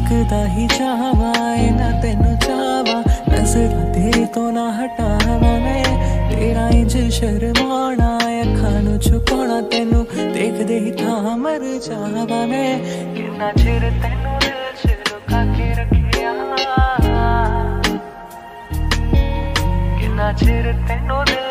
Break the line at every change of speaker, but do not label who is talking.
तकदा ही जावा ना तेनू चावा, नजर तेरी तो ना हटावा मैं, तेरा इंज शर्माना अखां नू छुपाना, तेनू देखदे ही था मर जावा मैं। कितना चिर तेनू दिल च लुका के रखिया, कितना चिर तेनू दिल